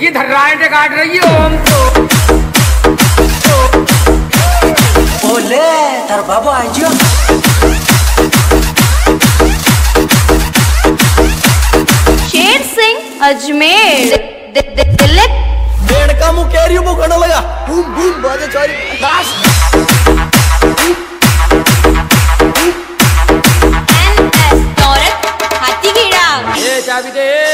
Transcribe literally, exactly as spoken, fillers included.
देखिए धर्राएं काट रही है ओम तो बोले तार बाबा आइयो शेर सिंह अजमेर दिल्ली डेढ़ का मुंह कह रही हूँ वो करने लगा बूम बूम बाजे चारी एन एस दौरत हाथी कीड़ा ये चाबी दे